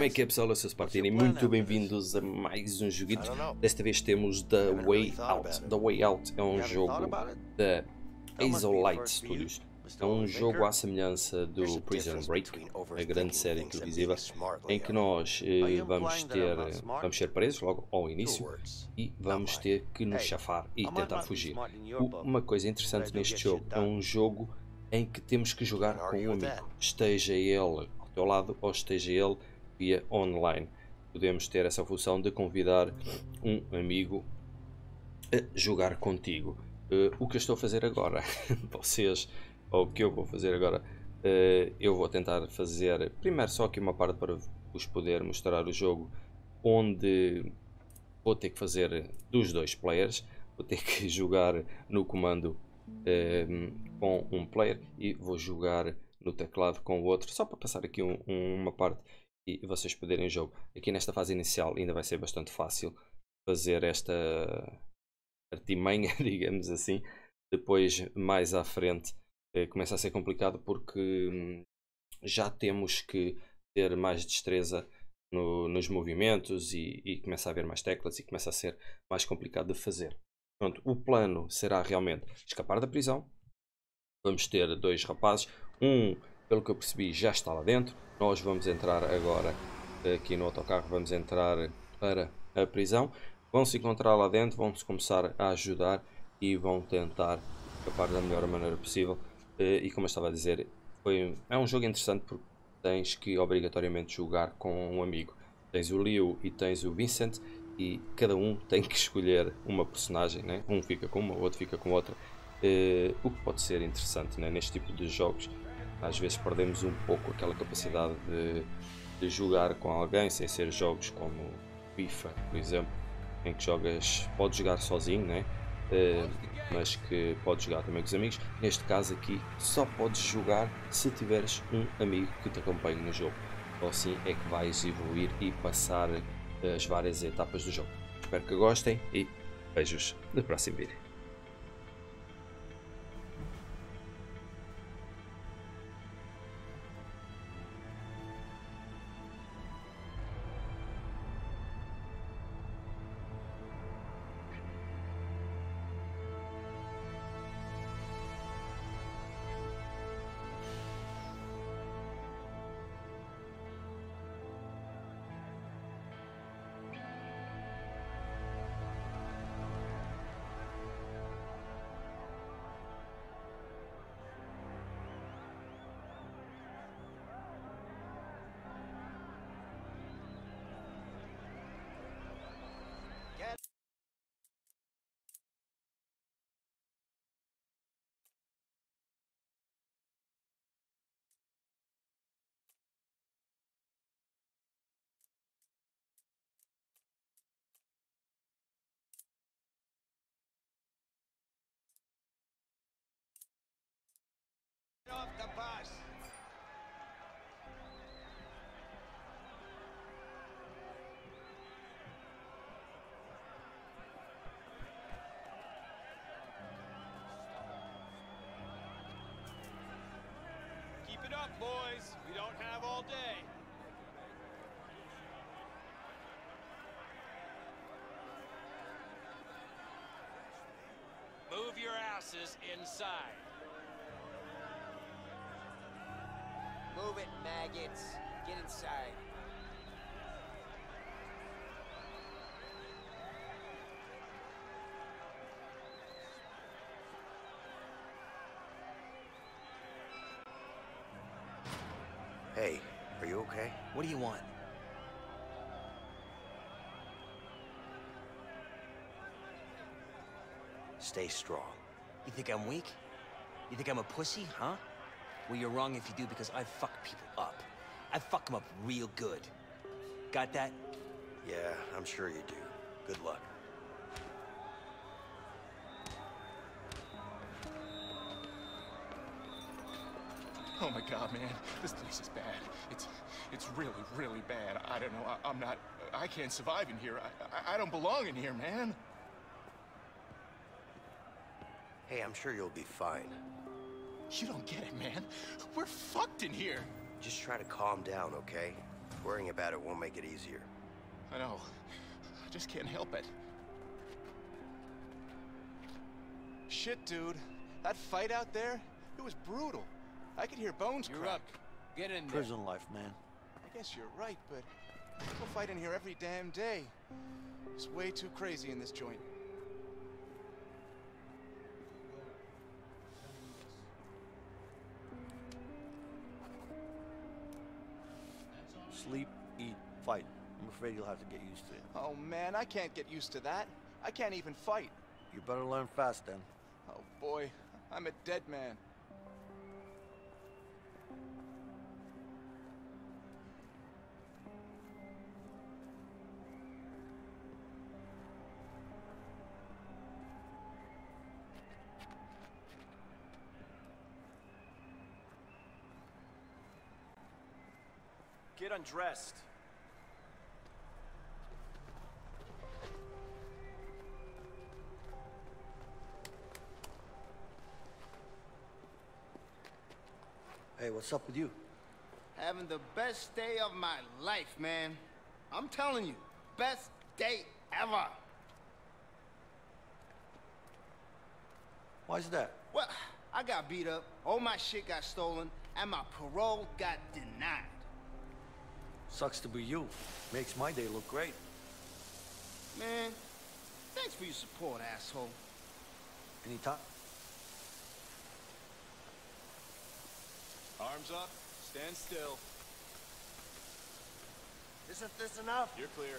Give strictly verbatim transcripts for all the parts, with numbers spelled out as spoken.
Como é que é, pessoal? Eu sou o Spartini e muito bem-vindos a mais um joguito. Desta vez temos The Way Out. The Way Out é um jogo da Hazelight Studios. É um jogo à semelhança do Prison Break, a grande série televisiva, em que nós eh, vamos ter vamos ser presos logo ao início e vamos ter que nos chafar e tentar fugir. Uma coisa interessante neste jogo é um jogo em que temos que jogar com um amigo, esteja ele ao teu lado ou esteja ele via online. Podemos ter essa função de convidar um amigo a jogar contigo. Uh, o que eu estou a fazer agora, vocês, ou o que eu vou fazer agora, uh, eu vou tentar fazer primeiro só aqui uma parte para vos poder mostrar o jogo, onde vou ter que fazer dos dois players, vou ter que jogar no comando uh, com um player e vou jogar no teclado com o outro, só para passar aqui um, um, uma parte e vocês poderem jogo. Aqui nesta fase inicial ainda vai ser bastante fácil fazer esta artimanha, digamos assim. Depois, mais à frente, eh, começa a ser complicado porque hum, já temos que ter mais destreza no, nos movimentos e, e começa a haver mais teclas e começa a ser mais complicado de fazer. Pronto, o plano será realmente escapar da prisão. Vamos ter dois rapazes, um, pelo que eu percebi, já está lá dentro. Nós vamos entrar agora aqui no autocarro, vamos entrar para a prisão. Vão se encontrar lá dentro, vão-se começar a ajudar e vão tentar escapar da melhor maneira possível. E como eu estava a dizer, foi, é um jogo interessante porque tens que obrigatoriamente jogar com um amigo. Tens o Leo e tens o Vincent e cada um tem que escolher uma personagem, né? Um fica com uma, o outro fica com outra. Uh, o que pode ser interessante, né? Neste tipo de jogos, às vezes perdemos um pouco aquela capacidade de, de jogar com alguém, sem ser jogos como FIFA, por exemplo, em que jogas, podes jogar sozinho, né? Uh, mas que podes jogar também com os amigos. Neste caso aqui, só podes jogar se tiveres um amigo que te acompanhe no jogo. Ou assim é que vais evoluir e passar as várias etapas do jogo. Espero que gostem e beijos no próximo vídeo. Off the bus. Keep it up, boys. We don't have all day. Move your asses inside. Move it, maggots. Get inside. Hey, are you okay? What do you want? Stay strong. You think I'm weak? You think I'm a pussy, huh? Well, you're wrong if you do, because I fuck people up. I fuck them up real good. Got that? Yeah, I'm sure you do. Good luck. Oh my God, man, this place is bad. It's, it's really, really bad. I don't know. I, I'm not. I can't survive in here. I, I, I don't belong in here, man. Hey, I'm sure you'll be fine. You don't get it, man. We're fucked in here. Just try to calm down, okay? Worrying about it won't make it easier. I know. I just can't help it. Shit, dude. That fight out there, it was brutal. I could hear bones You're crack. up. Get in there. Prison life, man. I guess you're right, but people fight in here every damn day. It's way too crazy in this joint. Sleep, eat, fight. I'm afraid you'll have to get used to it. Oh man, I can't get used to that. I can't even fight. You better learn fast then. Oh boy, I'm a dead man. Get undressed. Hey, what's up with you? Having the best day of my life, man. I'm telling you, best day ever. Why's that? Well, I got beat up, all my shit got stolen, and my parole got denied. Sucks to be you. Makes my day look great. Man, thanks for your support, asshole. Anytime. Arms up, stand still. Isn't this enough? You're clear.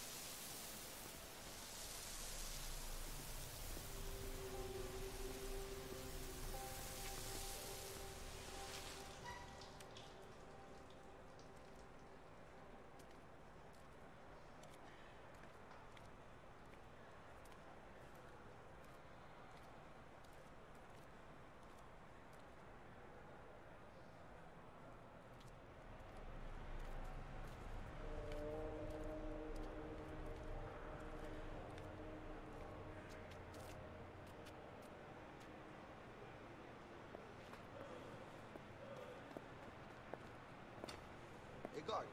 Hey, guard.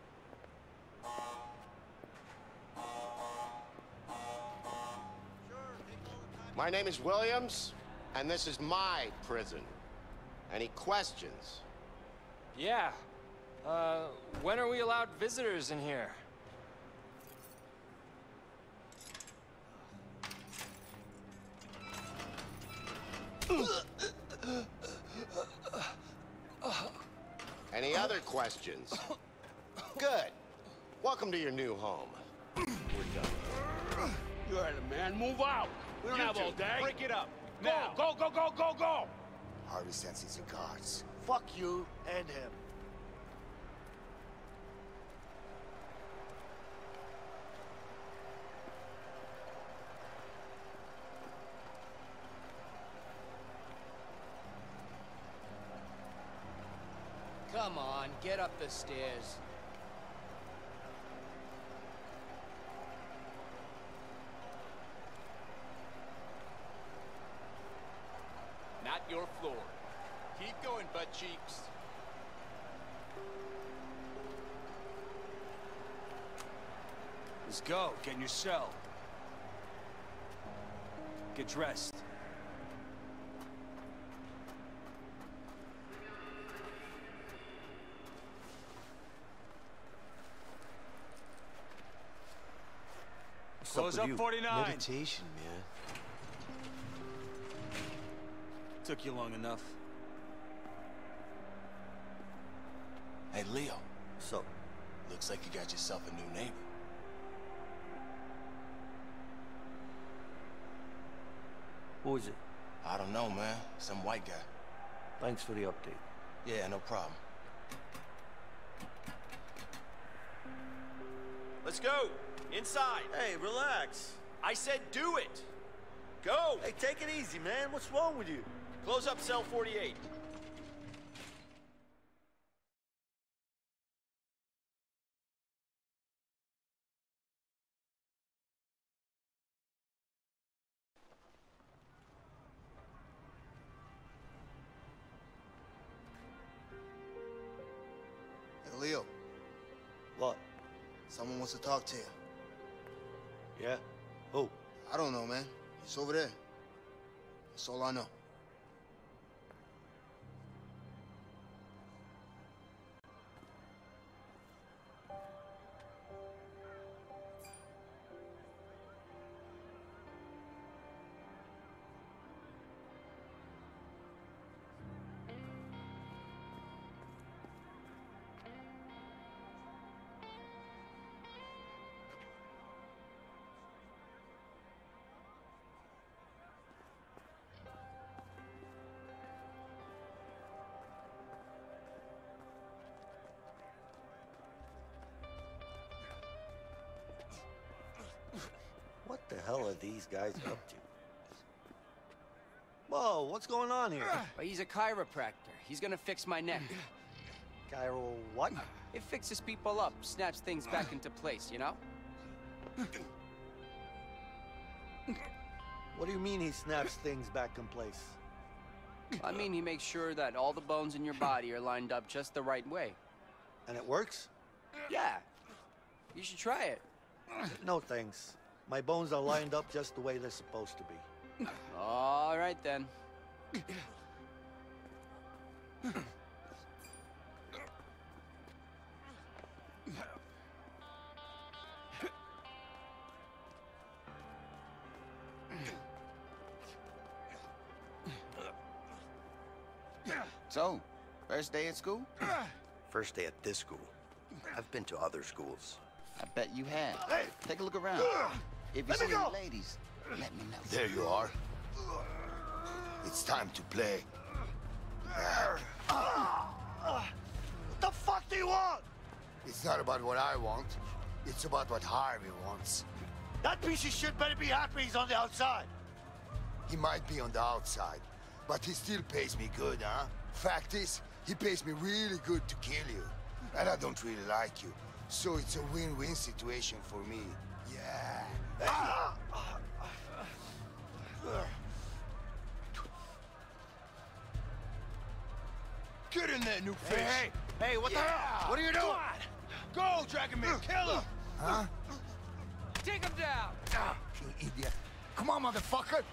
My name is Williams, and this is my prison. Any questions? Yeah. Uh, when are we allowed visitors in here? Any other questions? Good. Welcome to your new home. We're done. You heard it, man. Move out. We don't You have two, all day. break it up. Go, Now. go, go, go, go, go. Harvey sends his regards. Fuck you and him. Come on, get up the stairs. Not your floor. Keep going, butt cheeks. Let's go. Get in your cell. Get dressed. What's Close up up with you? forty-nine. Meditation, man. Took you long enough. Hey, Leo. What's up? Looks like you got yourself a new neighbor. Who is it? I don't know, man. Some white guy. Thanks for the update. Yeah, no problem. Let's go. Inside. Hey, relax. I said do it. Go. Hey, take it easy, man. What's wrong with you? Close up cell forty-eight. Hey, Leo. What? Someone wants to talk to you. Yeah? Who? I don't know, man. He's over there. That's all I know. What the hell are these guys up to? Whoa, what's going on here? Well, he's a chiropractor. He's gonna fix my neck. Chiro what? It fixes people up, snaps things back into place, you know? What do you mean he snaps things back in place? I mean, he makes sure that all the bones in your body are lined up just the right way. And it works? Yeah. You should try it. No thanks. My bones are lined up just the way they're supposed to be. All right, then. So, first day at school? First day at this school. I've been to other schools. I bet you have. Hey! Take a look around. If you see any ladies, let me know. There you are. It's time to play. What the fuck do you want? It's not about what I want. It's about what Harvey wants. That piece of shit better be happy he's on the outside. He might be on the outside, but he still pays me good, huh? Fact is, he pays me really good to kill you. And I don't really like you. So it's a win-win situation for me. Yeah. Get in there, new fish. Hey, hey, hey, what yeah. the hell? What are you doing? Go, Dragonman, kill him! Huh? Take him down! Ah, you idiot. Come on, motherfucker!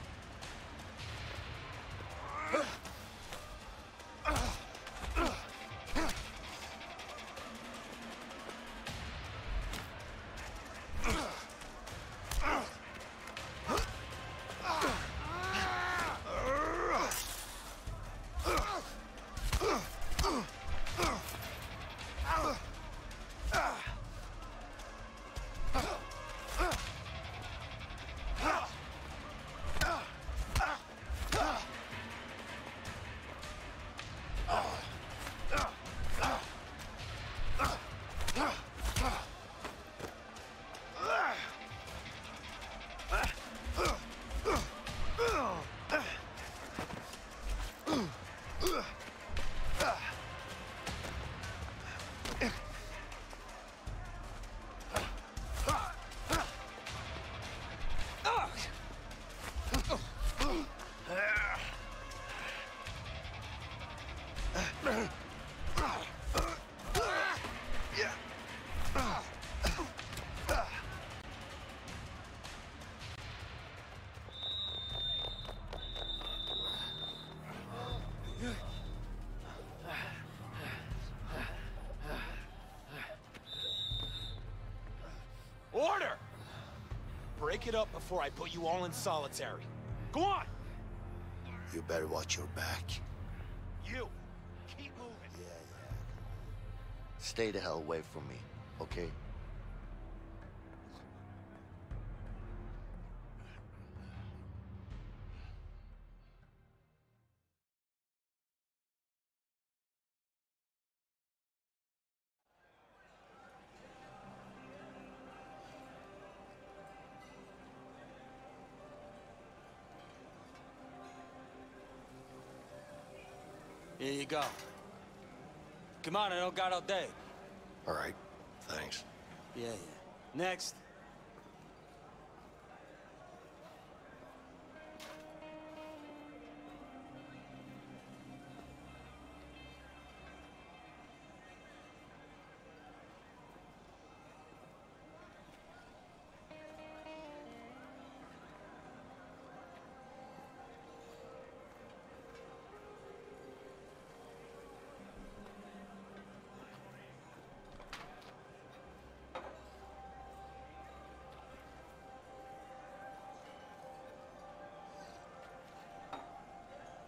Order! Break it up before I put you all in solitary. Go on! You better watch your back. You! Keep moving. Yeah, yeah. Stay the hell away from me, okay? Here you go. Come on, I don't got all day. All right, thanks. Yeah, yeah. Next.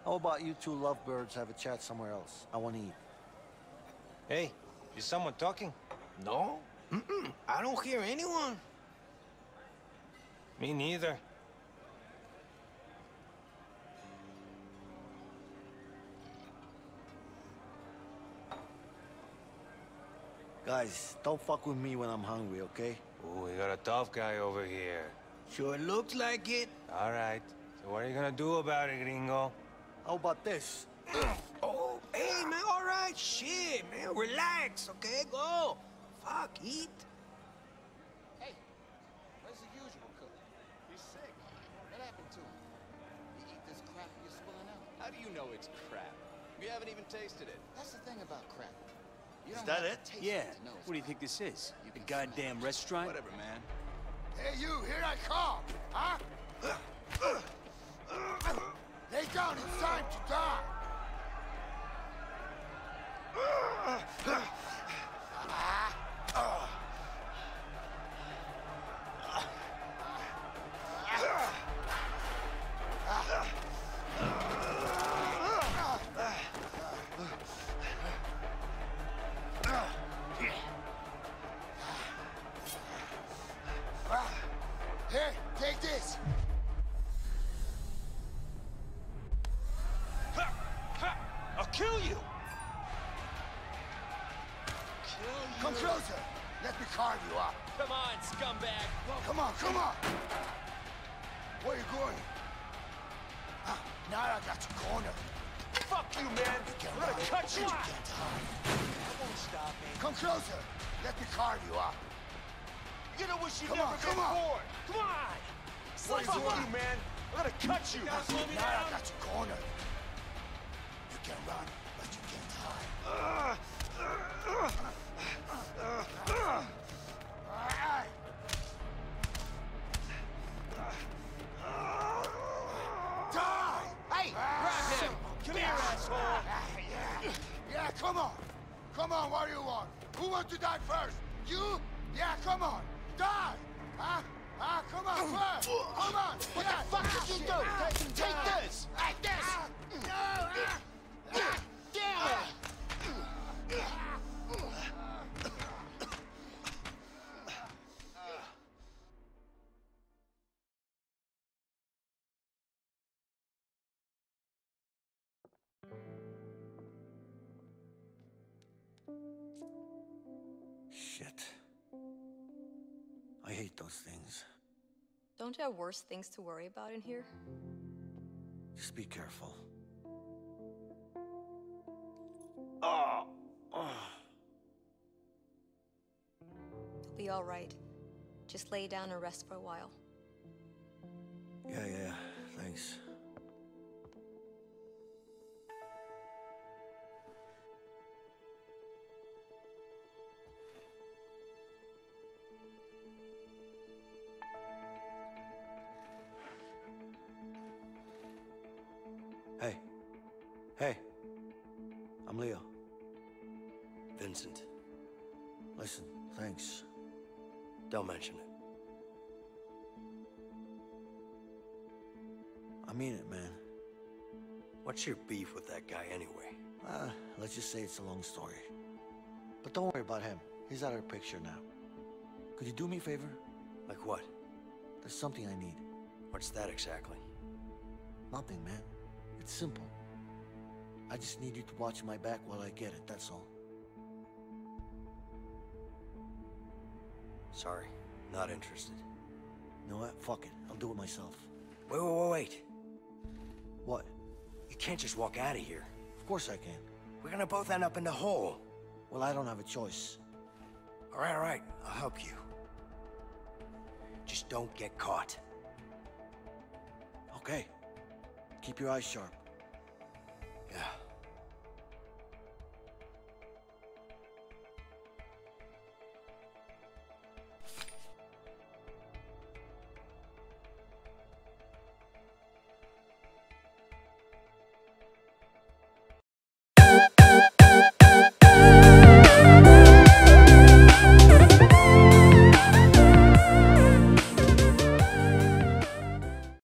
How about you two lovebirds have a chat somewhere else? I want to eat. Hey, is someone talking? No? Mm-mm. I don't hear anyone. Me neither. Guys, don't fuck with me when I'm hungry, okay? Ooh, we got a tough guy over here. Sure looks like it. All right. So what are you gonna do about it, gringo? How about this? Oh, hey, man, all right. Shit, man, relax, okay? Go. Fuck, eat. Hey, where's the usual cook? He's sick. What happened to him? You eat this crap you're spilling out? How do you know it's crap? We haven't even tasted it. That's the thing about crap. You Is don't that have it? to taste Yeah. it to know it's What do you think this is? A goddamn restaurant? Whatever, man. Hey, you, here I come, huh? Lay down, it's time to die. Here, take this. I'll kill you. Come closer. Let me carve you up. Come on, scumbag. Come on, come on. Where are you going? Ah, now I got you cornered. Fuck you, man. I'm gonna cut you. You can't hide. I won't stop, man. Come closer. Let me carve you up. You're gonna wish you Come never on, been come on. born. Come on. What are you Fuck doing? you, man. I'm gonna cut you. Now I got you cornered. You can run, but you can't hide. Alright. Die! Hey, grab him! Come here, asshole! Yeah, yeah, come on! Come on, what do you want? Who wants to die first? You? Yeah, come on! Die! Huh? Huh? Come on, first! Come on! What yeah. the fuck did you do? Take, take this! Like this! No! ah, ah, Damn it! Shit. I hate those things. Don't you have worse things to worry about in here? Just be careful. Oh. Oh. You'll be all right. Just lay down and rest for a while. Yeah, yeah, thanks. Hey. Hey. I'm Leo. Vincent. Listen, thanks. Don't mention it. I mean it, man. What's your beef with that guy anyway? Uh, let's just say it's a long story. But don't worry about him. He's out of the picture now. Could you do me a favor? Like what? There's something I need. What's that exactly? Nothing, man. It's simple. I just need you to watch my back while I get it, that's all. Sorry, not interested. You know what? Fuck it. I'll do it myself. Wait, wait, wait, wait. What? You can't just walk out of here. Of course I can. We're gonna both end up in the hole. Well, I don't have a choice. All right, all right. I'll help you. Just don't get caught. Okay. Keep your eyes sharp. Yeah.